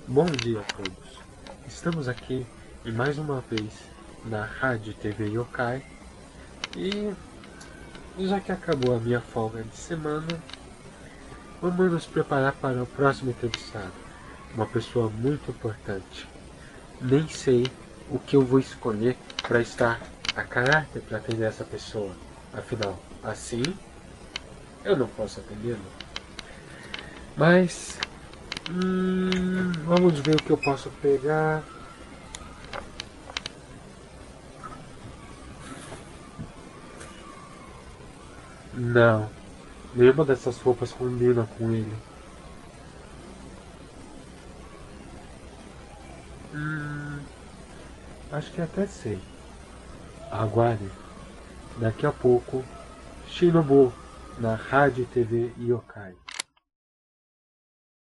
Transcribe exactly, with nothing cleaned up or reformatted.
Bom dia a todos. Estamos aqui e mais uma vez na Rádio T V Yokai e já que acabou a minha folga de semana, vamos nos preparar para o próximo entrevistado, uma pessoa muito importante. Nem sei o que eu vou escolher para estar a caráter para atender essa pessoa, afinal, assim eu não posso atendê-lo. Mas hum, vamos ver o que eu posso pegar. Não, nenhuma dessas roupas combina com ele. Hum, acho que até sei. Aguarde. Daqui a pouco, Shinobu na Rádio T V Yokai.